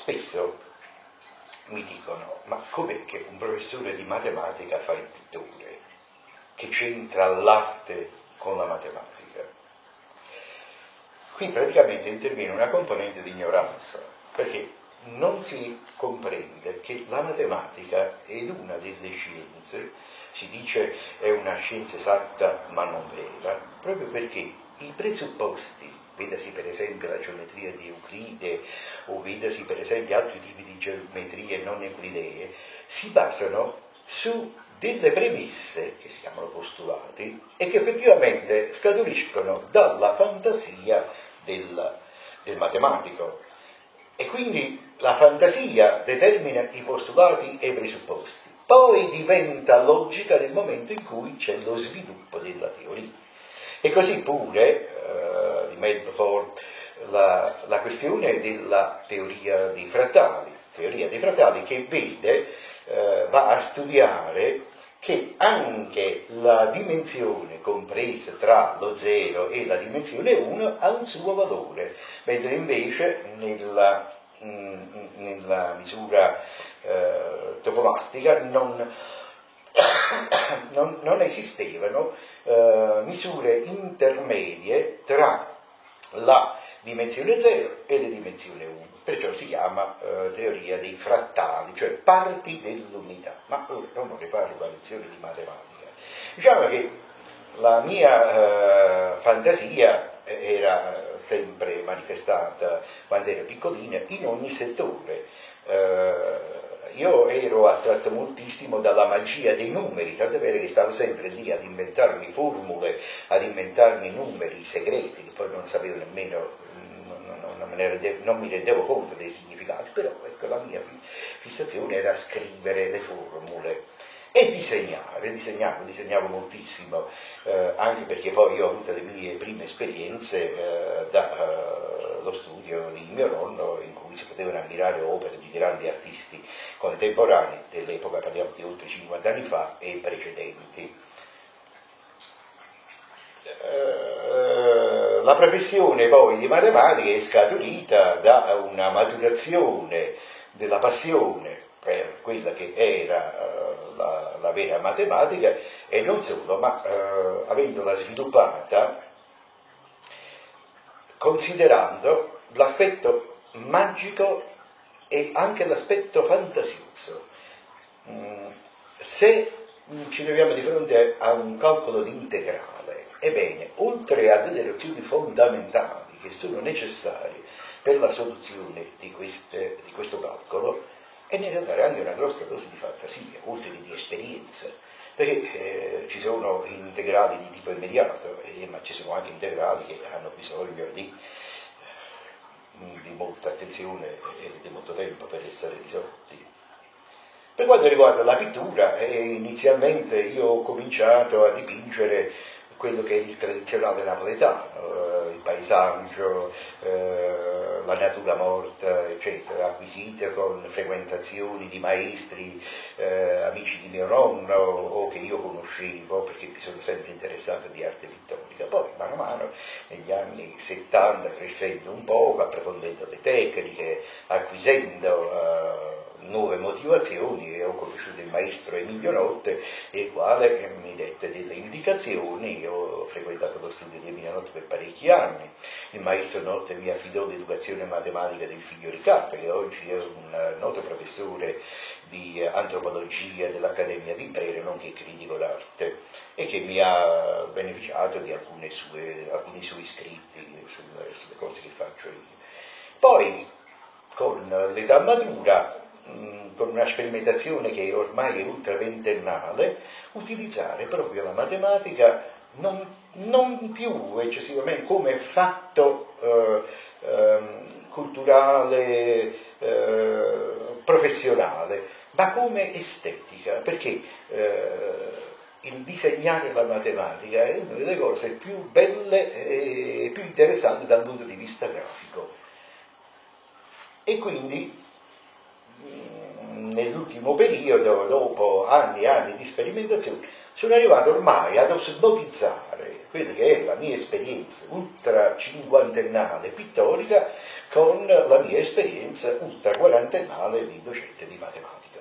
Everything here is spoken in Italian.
spesso mi dicono, ma com'è che un professore di matematica fa il pittore? Che c'entra l'arte con la matematica? Qui praticamente interviene una componente di ignoranza, perché non si comprende che la matematica è una delle scienze, si dice è una scienza esatta ma non vera, proprio perché i presupposti, vedasi per esempio la geometria di Euclide o vedasi per esempio altri tipi di geometrie non euclidee, si basano su delle premesse che si chiamano postulati e che effettivamente scaturiscono dalla fantasia del matematico. E quindi la fantasia determina i postulati e i presupposti, poi diventa logica nel momento in cui c'è lo sviluppo della teoria. E così pure, di Medford, la questione della teoria dei frattali che vede, va a studiare che anche la dimensione compresa tra lo 0 e la dimensione 1 ha un suo valore, mentre invece nella misura topomastica non esistevano misure intermedie tra la dimensione 0 e la dimensione 1, perciò si chiama teoria dei frattali, cioè parti dell'unità. Ma ora non vorrei fare una lezione di matematica. Diciamo che la mia fantasia era sempre manifestata quando ero piccolina in ogni settore. Io ero attratto moltissimo dalla magia dei numeri, tanto è vero che stavo sempre lì ad inventarmi formule, ad inventarmi numeri segreti, che poi non sapevo nemmeno, non mi rendevo conto dei significati, però ecco, la mia fissazione era scrivere le formule e disegnavo moltissimo, anche perché poi ho avuto le mie prime esperienze dallo studio di mio nonno, in cui si potevano ammirare opere di grandi artisti contemporanei dell'epoca, parliamo di oltre 50 anni fa, e precedenti. La professione poi di matematica è scaturita da una maturazione della passione per quella che era la vera matematica, e non solo, ma avendola sviluppata considerando l'aspetto magico e anche l'aspetto fantasioso. Se ci troviamo di fronte a un calcolo di integrale, ebbene, oltre a delle nozioni fondamentali che sono necessarie per la soluzione di questo calcolo, è necessaria anche una grossa dose di fantasia, oltre che di esperienza, perché ci sono integrali di tipo immediato, ma ci sono anche integrali che hanno bisogno di molta attenzione e di molto tempo per essere risolti. Per quanto riguarda la pittura, inizialmente io ho cominciato a dipingere quello che è il tradizionale napoletano, il paesaggio, la natura morta, eccetera, acquisite con frequentazioni di maestri, amici di mio nonno o che io conoscevo, perché mi sono sempre interessato di arte pittorica. Poi, mano a mano, negli anni 70, crescendo un po', approfondendo le tecniche, acquisendo nuove motivazioni, e ho conosciuto il maestro Emilio Notte, il quale mi dette delle indicazioni. Io ho frequentato lo studio di Emilio Notte per parecchi anni. Il maestro Notte mi affidò l'educazione matematica del figlio Riccardo, che oggi è un noto professore di antropologia dell'Accademia di Brera, nonché critico d'arte, e che mi ha beneficiato di alcuni suoi scritti sulle cose che faccio io. Poi, con l'età matura, con una sperimentazione che ormai è ultra ventennale, utilizzare proprio la matematica non più eccessivamente come fatto culturale, professionale, ma come estetica, perché il disegnare la matematica è una delle cose più belle e più interessanti dal punto di vista grafico. E quindi nell'ultimo periodo, dopo anni e anni di sperimentazione, sono arrivato ormai ad osmotizzare quella che è la mia esperienza ultra cinquantennale pittorica con la mia esperienza ultra quarantennale di docente di matematica.